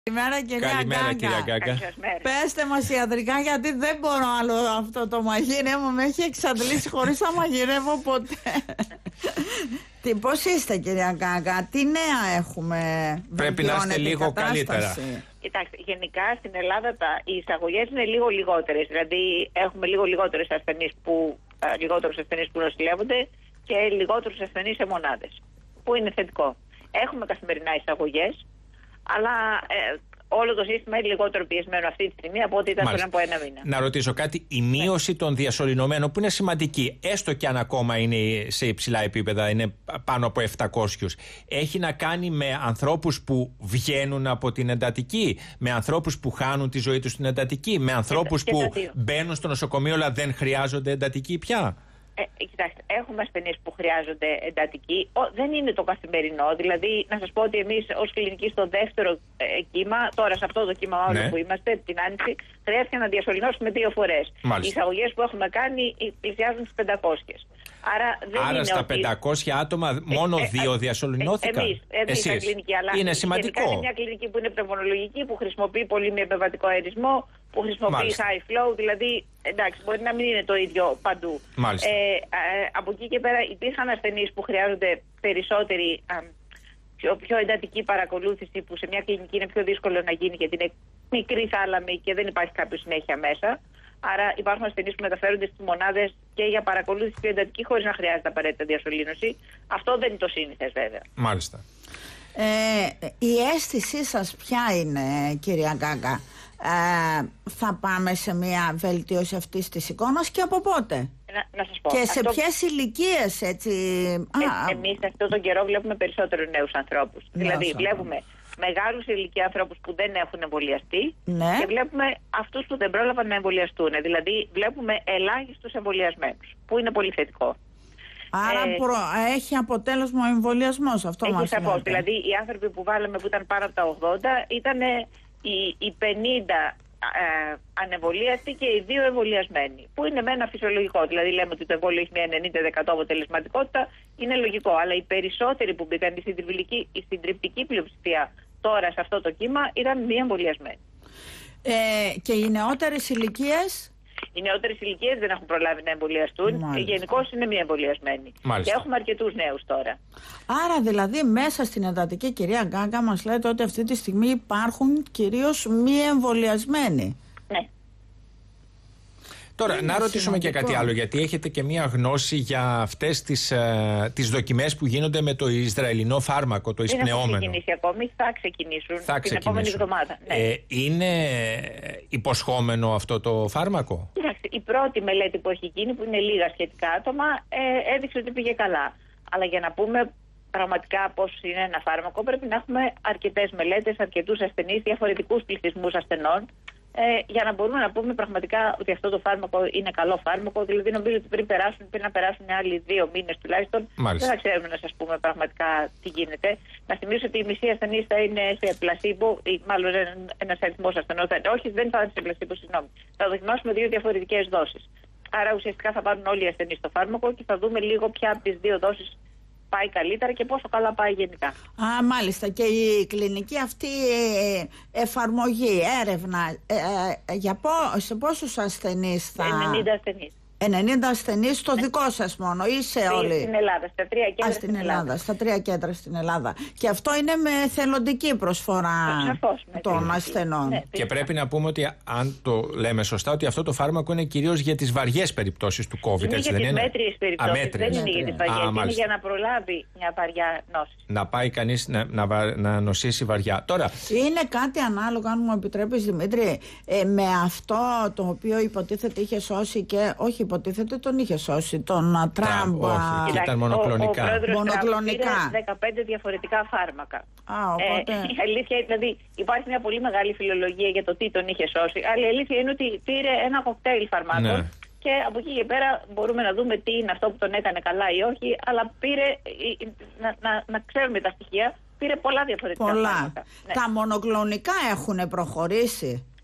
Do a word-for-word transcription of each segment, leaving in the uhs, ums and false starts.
Καλημέρα κυρία Καλημέρα, Γκάγκα. κυρία Γκάγκα. Πέστε μας ιατρικά, γιατί δεν μπορώ άλλο αυτό το μαγείρεμα. Με έχει εξαντλήσει χωρίς να μαγειρεύω ποτέ. Τι, πώς είστε κυρία Γκάγκα, τι νέα έχουμε? Πρέπει να είστε λίγο καλύτερα. Κοιτάξτε, γενικά στην Ελλάδα τα, οι εισαγωγές είναι λίγο λιγότερες. Δηλαδή έχουμε λίγο λιγότερες ασθενείς που, λιγότερους ασθενείς που νοσηλεύονται και λιγότερους ασθενείς σε μονάδες. Που είναι θετικό. Έχουμε καθημερινά εισαγωγές, αλλά ε, όλο το σύστημα είναι λιγότερο πιεσμένο αυτή τη στιγμή από ό,τι ήταν πριν από ένα μήνα. Να ρωτήσω κάτι. Η μείωση των διασωληνωμένων, που είναι σημαντική, έστω και αν ακόμα είναι σε υψηλά επίπεδα, είναι πάνω από επτακόσιους, έχει να κάνει με ανθρώπους που βγαίνουν από την εντατική, με ανθρώπους που χάνουν τη ζωή τους στην εντατική, με ανθρώπους και, που και μπαίνουν στο νοσοκομείο αλλά δεν χρειάζονται εντατική πια? Ε, κοιτάξτε, έχουμε ασθενείς που χρειάζονται εντατική. Ο, δεν είναι το καθημερινό. Δηλαδή, να σας πω ότι εμείς ως κλινική στο δεύτερο ε, κύμα, τώρα σε αυτό το κύμα όλο ναι. που είμαστε, την Άνοιξη, χρειάστηκε να διασωληνώσουμε δύο φορές. Οι εισαγωγές που έχουμε κάνει πλησιάζουν στις πεντακόσιες. Άρα, δεν Άρα είναι στα ότι... πεντακόσια άτομα μόνο ε, ε, δύο ε, διασωληνώθηκαν. Εμείς, εμείς σαν κλινική, αλλά είναι σημαντικό. Είναι μια κλινική που είναι πνευμονολογική, που χρησιμοποιεί πολύ με επεμβατικό αερισμό, που χρησιμοποιεί Μάλιστα. high flow, δηλαδή εντάξει, μπορεί να μην είναι το ίδιο παντού. Ε, ε, από εκεί και πέρα υπήρχαν ασθενείς που χρειάζονται περισσότερη, α, πιο, πιο εντατική παρακολούθηση, που σε μια κλινική είναι πιο δύσκολο να γίνει γιατί είναι μικρή θάλαμη και δεν υπάρχει κάποιο συνέχεια μέσα. Άρα υπάρχουν ασθενείς που μεταφέρονται στις μονάδες και για παρακολούθηση πιο εντατική χωρίς να χρειάζεται απαραίτητα διασωλήνωση. Αυτό δεν είναι το σύνηθες βέβαια. Μάλιστα. Ε, η αίσθησή σας ποια είναι, κυρία Γκάγκα? Ε, θα πάμε σε μια βελτίωση αυτής της εικόνας και από πότε? Να, να σας πω, και αυτό... σε ποιες ηλικίες έτσι? Ε, εμείς αυτόν τον καιρό βλέπουμε περισσότερους νέους ανθρώπους. Νέους δηλαδή ανθρώπους. Βλέπουμε μεγάλους ηλικία ανθρώπους που δεν έχουν εμβολιαστεί ναι. και βλέπουμε αυτούς που δεν πρόλαβαν να εμβολιαστούν. Δηλαδή βλέπουμε ελάχιστους εμβολιασμένους, που είναι πολύ θετικό. Άρα ε, προ, έχει αποτέλεσμα ο εμβολιασμός, αυτό έχει μας σαφώς. Δηλαδή οι άνθρωποι που βάλαμε που ήταν πάνω από τα ογδόντα ήταν οι, οι πενήντα ε, ανεμβολίαστοι και οι δύο εμβολιασμένοι. Που είναι με ένα φυσιολογικό. Δηλαδή λέμε ότι το εμβόλιο έχει μια ενενήντα τοις εκατό αποτελεσματικότητα, είναι λογικό. Αλλά οι περισσότεροι που μπήκαν στην συντριπτική πλειοψηφία τώρα σε αυτό το κύμα ήταν μη εμβολιασμένοι. Ε, και οι νεότερες ηλικίες? Οι νεότερες ηλικίες δεν έχουν προλάβει να εμβολιαστούν. Γενικώς είναι μη εμβολιασμένοι. Μάλιστα. Και έχουμε αρκετούς νέους τώρα. Άρα δηλαδή μέσα στην εντατική, κυρία Γκάγκα, μας λέτε ότι αυτή τη στιγμή υπάρχουν κυρίως μη εμβολιασμένοι. Ναι. Τώρα, είναι να ρωτήσουμε σημαντικό. Και κάτι άλλο, γιατί έχετε και μία γνώση για αυτές τις, ε, τις δοκιμές που γίνονται με το Ισραηλινό φάρμακο, το εισπνεόμενο. Δεν έχουν ξεκινήσει ακόμη, θα ξεκινήσουν θα την ξεκινήσουν. επόμενη εβδομάδα. Ναι. Ε, είναι υποσχόμενο αυτό το φάρμακο? Κοιτάξτε, η πρώτη μελέτη που έχει γίνει, που είναι λίγα σχετικά άτομα, ε, έδειξε ότι πήγε καλά. Αλλά για να πούμε πραγματικά πώς είναι ένα φάρμακο, πρέπει να έχουμε αρκετές μελέτες, αρκετούς ασθενείς, διαφορετικούς πληθυσμούς ασθενών. Ε, για να μπορούμε να πούμε πραγματικά ότι αυτό το φάρμακο είναι καλό φάρμακο. Δηλαδή, νομίζω ότι πριν, περάσουν, πριν να περάσουν άλλοι δύο μήνες τουλάχιστον, Μάλιστα. δεν θα ξέρουμε να σας πούμε πραγματικά τι γίνεται. Να θυμίσω ότι η μισή ασθενής θα είναι σε πλασίμπο, ή μάλλον ένας αριθμός ασθενών. Όχι, δεν θα είναι σε πλασίμπο, συγγνώμη. Θα δοκιμάσουμε δύο διαφορετικές δόσεις. Άρα ουσιαστικά θα πάρουν όλοι οι ασθενείς το φάρμακο και θα δούμε λίγο ποια από τις δύο δόσεις πάει καλύτερα και πόσο καλά πάει γενικά. Α, μάλιστα. Και η κλινική αυτή εφαρμογή, έρευνα, ε, ε, για πό, σε πόσους ασθενείς θα... ενενήντα ασθενείς. ενενήντα ασθενείς στο ναι. δικό σας μόνο ή σε όλη? Στην Ελλάδα, στα τρία κέντρα. Α, στην Ελλάδα, Ελλάδα, στα τρία κέντρα στην Ελλάδα. Και αυτό είναι με θελοντική προσφορά Σαφώς, με των θελοντική. ασθενών. Ναι, και πρέπει να πούμε ότι, αν το λέμε σωστά, ότι αυτό το φάρμακο είναι κυρίως για τις βαριές περιπτώσεις του COVID. Είναι έτσι, για δεν τις είναι? μέτριες περιπτώσεις, Αμέτριες. δεν είναι για τις βαριές. Α, είναι για να προλάβει μια βαριά νόση. Να πάει κανείς να, να, να νοσήσει βαριά. Τώρα, είναι κάτι ανάλογο, αν μου επιτρέπεις Δημήτρη, ε, με αυτό το οποίο υποτίθεται είχε σώσει και όχι υποτίθεται τον είχε σώσει τον Τραμπ. Όχι, και ήταν μονοκλονικά. Ο, ο μονοκλονικά. Τραμπ πήρε δεκαπέντε διαφορετικά φάρμακα. Α, οπότε... ε, η αλήθεια, δηλαδή υπάρχει μια πολύ μεγάλη φιλολογία για το τι τον είχε σώσει, αλλά η αλήθεια είναι ότι πήρε ένα κοκτέιλ φαρμάκων. Ναι. Και από εκεί και πέρα μπορούμε να δούμε τι είναι αυτό που τον έκανε καλά ή όχι, αλλά πήρε, να, να, να ξέρουμε τα στοιχεία, πήρε πολλά διαφορετικά πολλά. φάρμακα. Τα μονοκλονικά έχουν προχωρήσει.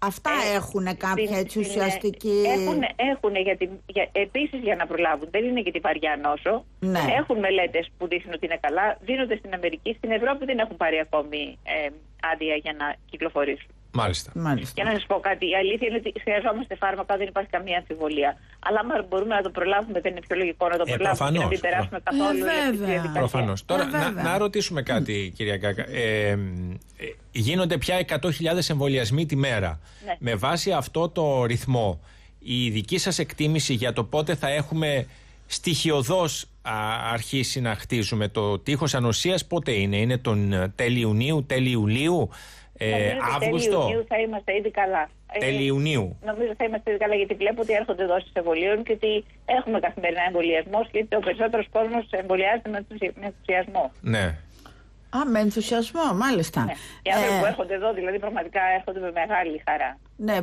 Αυτά ε, έχουν κάποια στην, έτσι ουσιαστική... Έχουν, έχουν για την, για, επίσης για να προλάβουν, δεν είναι για τη βαριά νόσο. Ναι. Έχουν μελέτες που δείχνουν ότι είναι καλά, δίνονται στην Αμερική. Στην Ευρώπη δεν έχουν πάρει ακόμη ε, άδεια για να κυκλοφορήσουν. Μάλιστα. Μάλιστα. Για να σας πω κάτι, η αλήθεια είναι ότι χρειαζόμαστε φάρμακα, δεν υπάρχει καμία αμφιβολία. Αλλά αν μπορούμε να το προλάβουμε, δεν είναι πιο λογικό να το Ε, προλάβουμε και να μην περάσουμε καθόλου. Ε, βέβαια. Προφανώς. Τώρα, Ε, να, βέβαια. να ρωτήσουμε κάτι, κυρία Γκάγκα. Ε, ε, γίνονται πια εκατό χιλιάδες εμβολιασμοί τη μέρα. Ναι. Με βάση αυτό το ρυθμό, η δική σας εκτίμηση για το πότε θα έχουμε στοιχειοδός α, αρχίσει να χτίζουμε το τείχος ανοσίας, πότε είναι? Είναι τον τέλη Ιουνίου, τέλη Ιουλίου, ε, Αύγουστο? Τέλη Ιουνίου θα είμαστε ήδη καλά. Τέλη Ιουνίου. Νομίζω θα είμαστε ήδη καλά, γιατί βλέπω ότι έρχονται δόσεις εμβολίων και ότι έχουμε καθημερινά εμβολιασμό και ο περισσότερος κόσμος εμβολιάζεται με ενθουσιασμό. Ναι. Α, με ενθουσιασμό, μάλιστα. Ναι. Οι άνθρωποι Ε, που έρχονται εδώ, δηλαδή, πραγματικά έρχονται με μεγάλη χαρά. Ναι,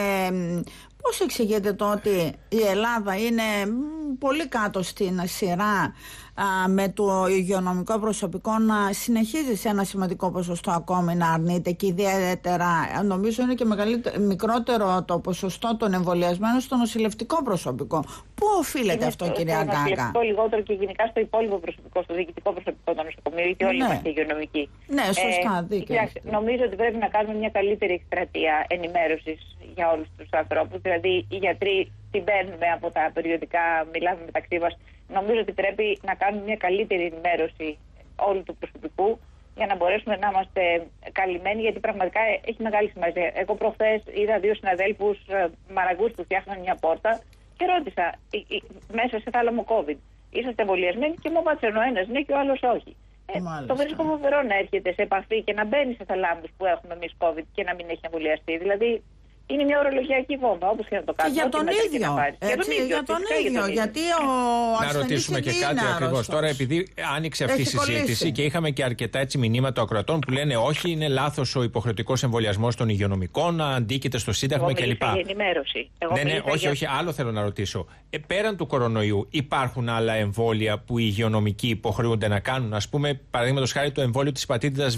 ε, πώς εξηγείτε το ότι η Ελλάδα είναι μ, πολύ κάτω στην σειρά α, με το υγειονομικό προσωπικό να συνεχίζει σε ένα σημαντικό ποσοστό ακόμη να αρνείται, και ιδιαίτερα νομίζω είναι και μικρότερο το ποσοστό των εμβολιασμένων στο νοσηλευτικό προσωπικό. Πού οφείλεται Είναι αυτό, στο, κυρία στο Γκάγκα? νοσηλευτικό λιγότερο και γενικά στο υπόλοιπο προσωπικό, στο διοικητικό προσωπικό των νοσοκομείων, γιατί όλοι Ναι. είμαστε υγειονομικοί. Ναι, σωστά, Ε, δίκαιο. κοιτάξτε, νομίζω ότι πρέπει να κάνουμε μια καλύτερη εκστρατεία ενημέρωσης για όλους τους ανθρώπους. Δηλαδή, οι γιατροί την παίρνουμε από τα περιοδικά, μιλάμε μεταξύ μας. Νομίζω ότι πρέπει να κάνουμε μια καλύτερη ενημέρωση όλου του προσωπικού για να μπορέσουμε να είμαστε καλυμμένοι, γιατί πραγματικά έχει μεγάλη σημασία. Εγώ προχθές είδα δύο συναδέλφους μαραγκούς που φτιάχναν μια πόρτα και ρώτησα μέσα σε θάλαμο COVID. Είσαστε εμβολιασμένοι? Και μου απάντησαν ο ένας ναι και ο άλλος όχι. Ε, το βρίσκω φοβερό να έρχεται σε επαφή και να μπαίνει σε θαλάμους που έχουμε εμείς COVID και να μην έχει εμβολιαστεί. Δηλαδή, είναι μια ορολογιακή βόμβα, όπως και να το κάνουμε. Και για τον ίδιο. Έτσι, για τον ίδιο. Γιατί ο Να ρωτήσουμε και κάτι ακριβώς. Τώρα, επειδή άνοιξε αυτή η συζήτηση και είχαμε και αρκετά έτσι μηνύματα ακροατών που λένε όχι, είναι λάθος ο υποχρεωτικός εμβολιασμός των υγειονομικών, να αντίκειται στο Σύνταγμα κλπ. Για ενημέρωση. Ναι, ναι, όχι, για... όχι, άλλο θέλω να ρωτήσω. Ε, πέραν του κορονοϊού, υπάρχουν άλλα εμβόλια που οι υγειονομικοί υποχρεούνται να κάνουν? Ας πούμε, παραδείγματος χάρη, το εμβόλιο της υπατήτηδας Β.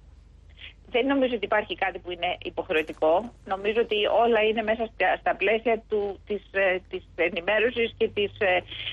Δεν νομίζω ότι υπάρχει κάτι που είναι υποχρεωτικό. Νομίζω ότι όλα είναι μέσα στα, στα πλαίσια του, της, ε, της ενημέρωσης και της... Ε,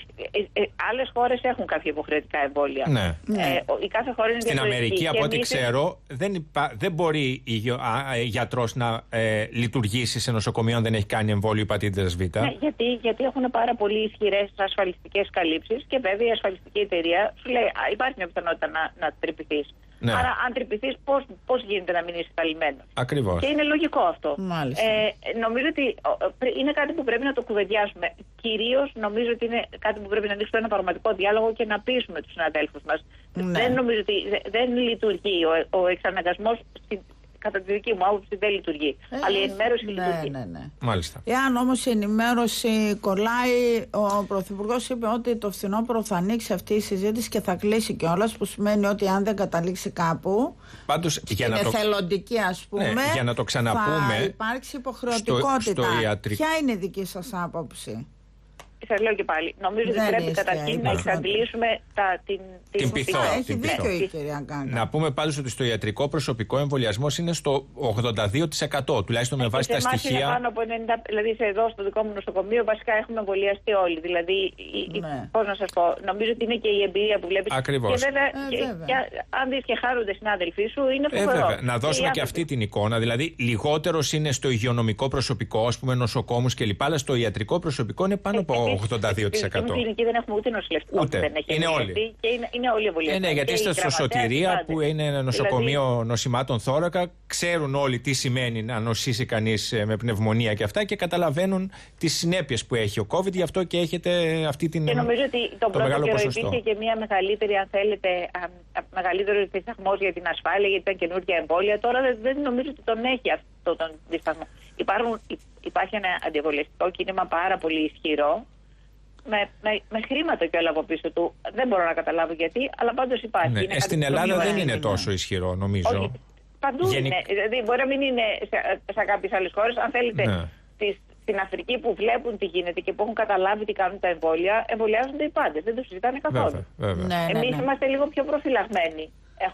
ε, ε, άλλες χώρες έχουν κάποια υποχρεωτικά εμβόλια. Ναι. Ε, η κάθε χώρα είναι Στην Αμερική, από ό,τι εμείς... ξέρω, δεν, υπά... δεν μπορεί ο γιατρός να ε, λειτουργήσει σε νοσοκομείο αν δεν έχει κάνει εμβόλιο υπατήτηδας Β. Ναι, γιατί, γιατί έχουν πάρα πολύ ισχυρές ασφαλιστικές καλύψεις και βέβαια η ασφαλιστική εταιρεία σου λέει α, υπάρχει μια πιθανότητα να, να τρυπηθείς. Ναι. Άρα, αν τρυπηθείς, πώς, πώς γίνεται να μην είσαι καλυμμένος? Ακριβώς. Και είναι λογικό αυτό. Μάλιστα. Ε, νομίζω ότι είναι κάτι που πρέπει να το κουβεντιάσουμε. Κυρίως νομίζω ότι είναι κάτι που πρέπει να ανοίξουμε ένα πραγματικό διάλογο και να πείσουμε τους συναδέλφους μας. Ναι. Δεν νομίζω ότι δεν λειτουργεί ο, ο εξαναγκασμός. Κατά τη δική μου άποψη δεν λειτουργεί. Ε, αλλά η ενημέρωση ναι, λειτουργεί. Ναι, ναι. Μάλιστα. Εάν όμως η ενημέρωση κολλάει, ο Πρωθυπουργός είπε ότι το φθινόπωρο θα ανοίξει αυτή η συζήτηση και θα κλείσει κιόλας, που σημαίνει ότι αν δεν καταλήξει κάπου, πάντως, για είναι να το... θελοντική ας πούμε, ναι, για να το ξαναπούμε, θα υπάρξει υποχρεωτικότητα. Στο, στο ιατρικ... Ποια είναι η δική σας άποψη? Σας λέω και πάλι. Νομίζω ότι πρέπει καταρχήν να εξαντλήσουμε τα, την, την πειθό. Έχει την δίκιο πειθό. η κυρία Γκάγκα. Να πούμε πάντως ότι στο ιατρικό προσωπικό εμβολιασμός είναι στο ογδόντα δύο τοις εκατό, τουλάχιστον με βάση τα στοιχεία. Είναι πάνω από ενενήντα, δηλαδή σε εδώ στο δικό μου νοσοκομείο βασικά έχουμε εμβολιαστεί όλοι. Δηλαδή, ναι. Πώς να σας πω, νομίζω ότι είναι και η εμπειρία που βλέπεις. Ακριβώς. Και βέβαια, ε, και, βέβαια. Και, αν δεις και χάρονται συνάδελφοί σου, είναι ε, φοβερό. βέβαια. Να δώσουμε και, και αυτή την εικόνα. Δηλαδή, λιγότερος είναι στο υγειονομικό προσωπικό, ας πούμε νοσοκόμους κλπ. Αλλά στο ιατρικό προσωπικό είναι πάνω από ογδόντα δύο τοις εκατό. Στην κλινική δεν έχουμε ούτε νοσηλευτικό ούτε. που δεν έχει είναι όλοι. Και είναι, είναι όλοι εμβολιασμένοι. Ε, ναι, γιατί είστε στο Σωτηρία που είναι ένα νοσοκομείο δηλαδή... νοσημάτων θώρακα, ξέρουν όλοι τι σημαίνει να νοσήσει κανείς με πνευμονία και αυτά και καταλαβαίνουν τις συνέπειες που έχει ο COVID, γι' αυτό και έχετε αυτή την. Και νομίζω ότι τον το πρώτο καιρό ποσοστό. υπήρχε και μια μεγαλύτερη, αν θέλετε, α, α, μεγαλύτερο δισταγμό για την ασφάλεια, γιατί ήταν καινούργια εμβόλια. Τώρα δεν, δεν νομίζω ότι τον έχει αυτό τον δισταγμό. Υπάρχουν, υπάρχει ένα αντιεμβολιαστικό κίνημα πάρα πολύ ισχυρό. Με, με, με χρήματα κιόλα από πίσω του. Δεν μπορώ να καταλάβω γιατί, αλλά πάντως υπάρχει. Ναι. Ε, στην Ελλάδα δεν είναι τόσο ισχυρό, νομίζω. Όχι, παντού Γενικ... είναι. Δηλαδή, μπορεί να μην είναι σε, σε κάποιες άλλες χώρες. Αν θέλετε, ναι. στις, στην Αφρική που βλέπουν τι γίνεται και που έχουν καταλάβει τι κάνουν τα εμβόλια, εμβολιάζονται οι πάντες. Δεν το συζητάνε καθόλου. Βέβαια, βέβαια. Ναι, Εμείς ναι, ναι. είμαστε λίγο πιο προφυλαγμένοι. Έχουμε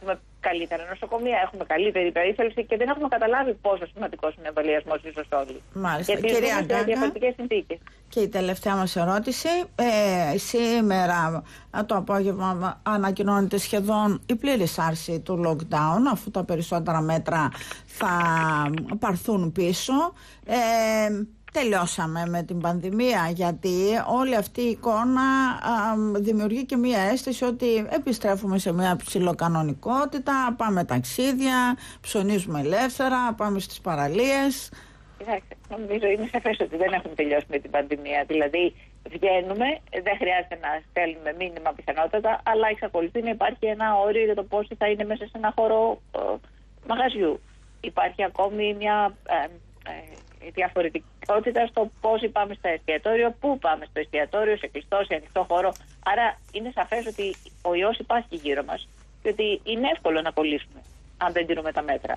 καλύτερα νοσοκομεία, έχουμε καλύτερη περίθαλψη και δεν έχουμε καταλάβει πόσο σημαντικός είναι ο εμβολιασμός ίσως όλοι. Μάλιστα. Γιατί Κυρία ζούμε σε διαφορετικές συνθήκες. Και η τελευταία μας ερώτηση. Ε, σήμερα το απόγευμα ανακοινώνεται σχεδόν η πλήρης άρση του lockdown, αφού τα περισσότερα μέτρα θα πάρθουν πίσω. Ε, Τελειώσαμε με την πανδημία, γιατί όλη αυτή η εικόνα α, δημιουργεί και μία αίσθηση ότι επιστρέφουμε σε μια ψιλοκανονικότητα, πάμε ταξίδια, ψωνίζουμε ελεύθερα, πάμε στις παραλίες. Κοιτάξτε, νομίζω είναι σαφές ότι δεν έχουμε τελειώσει με την πανδημία. Δηλαδή βγαίνουμε, δεν χρειάζεται να στέλνουμε μήνυμα πιθανότατα, αλλά εξακολουθεί να υπάρχει ένα όριο για το πόσοι θα είναι μέσα σε ένα χώρο ε, μαγαζιού. Υπάρχει ακόμη μια ε, ε, διαφορετικότητα στο πώς πάμε στο εστιατόριο, πού πάμε στο εστιατόριο, σε κλειστό, σε ανοιχτό χώρο. Άρα είναι σαφές ότι ο ιός υπάρχει γύρω μας και ότι είναι εύκολο να κολλήσουμε αν δεν τηρούμε τα μέτρα.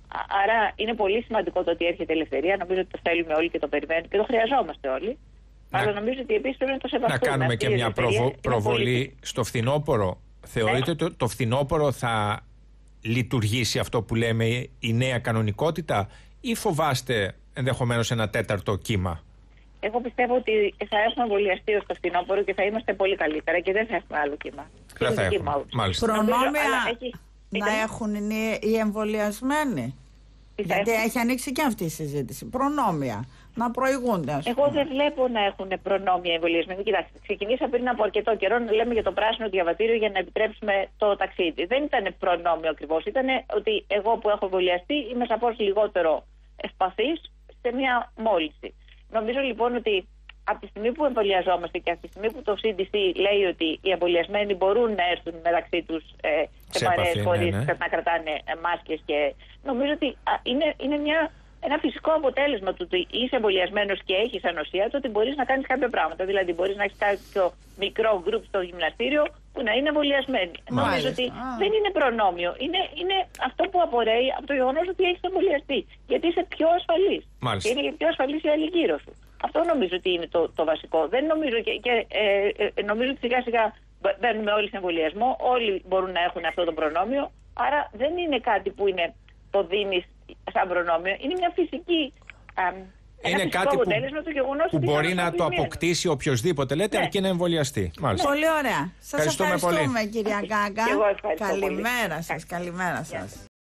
Άρα είναι πολύ σημαντικό το ότι έρχεται η ελευθερία. Νομίζω ότι το θέλουμε όλοι και το περιμένουμε και το χρειαζόμαστε όλοι. Να, αλλά νομίζω ότι επίσης πρέπει να το σεβαστούμε. Να κάνουμε και μια προβο, προβολή στο φθινόπωρο. Θεωρείτε ναι. το, το φθινόπωρο θα λειτουργήσει αυτό που λέμε η νέα κανονικότητα, ή φοβάστε ενδεχομένως ένα τέταρτο κύμα? Εγώ πιστεύω ότι θα έχουμε εμβολιαστεί ως το φθινόπωρο και θα είμαστε πολύ καλύτερα και δεν θα έχουμε άλλο κύμα. Δεν θα έχουμε. Μάλιστα. Προνόμια έχει, να ήταν... έχουν οι εμβολιασμένοι. Γιατί έχουν... έχει ανοίξει και αυτή η συζήτηση. Προνόμια. Να προηγούνται. Εγώ δεν βλέπω να έχουν προνόμια οι εμβολιασμένοι. Κοιτάξτε, ξεκινήσα πριν από αρκετό καιρό να λέμε για το πράσινο διαβατήριο για να επιτρέψουμε το ταξίδι. Δεν ήταν προνόμιο ακριβώς. Ήταν ότι εγώ που έχω εμβολιαστεί είμαι σαφώς λιγότερο ευπαθής σε μια μόλυνση. Νομίζω λοιπόν ότι από τη στιγμή που εμβολιαζόμαστε και από τη στιγμή που το σι ντι σι λέει ότι οι εμβολιασμένοι μπορούν να έρθουν μεταξύ τους ε, σε, σε παρέες χωρίς ναι, ναι. να κρατάνε ε, μάσκες, και νομίζω ότι α, είναι, είναι μια, ένα φυσικό αποτέλεσμα του ότι είσαι εμβολιασμένος και έχεις ανοσία, το ότι μπορείς να κάνεις κάποια πράγματα. Δηλαδή μπορείς να έχεις κάποιο μικρό γκρουπ στο γυμναστήριο που να είναι εμβολιασμένοι. Νομίζω ότι ah. δεν είναι προνόμιο. Είναι, είναι αυτό που απορρέει από το γεγονός ότι έχεις εμβολιαστεί. Γιατί είσαι πιο ασφαλής. Και είναι πιο ασφαλής η άλλη γύρω σου. Αυτό νομίζω ότι είναι το, το βασικό. Δεν νομίζω και, και ε, ε, νομίζω ότι σιγά σιγά μπαίνουμε όλοι σε εμβολιασμό. Όλοι μπορούν να έχουν αυτό το προνόμιο. Άρα δεν είναι κάτι που είναι το δίνεις σαν προνόμιο. Είναι μια φυσική. Α, είναι κάτι που, που μπορεί να το αποκτήσει οποιοδήποτε, λέτε, ναι. αρκεί να εμβολιαστεί. Μάλιστα. Πολύ ωραία. Σας ευχαριστούμε, ευχαριστούμε πολύ. κυρία Γκάγκα. Καλημέρα σας. Καλημέρα σας.